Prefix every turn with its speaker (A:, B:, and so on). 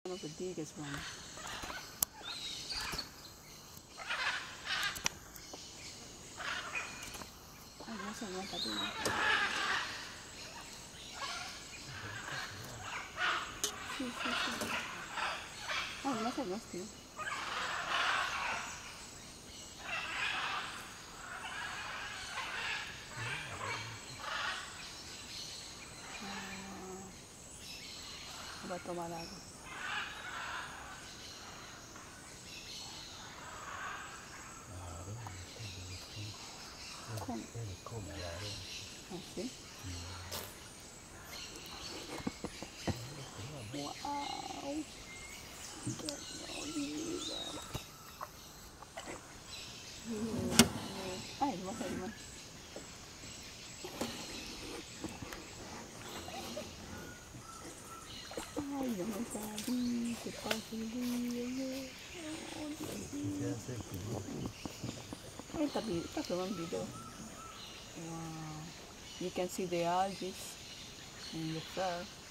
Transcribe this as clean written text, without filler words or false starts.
A: One of the biggest ones. Masuk yang tadi. Masuk mesti. Batu malang. Masih. Wow. Ay, masuk di mana? Ay, jangan tadi cepat sendiri. Tapi memang video. Wow, you can see the algae in the fur.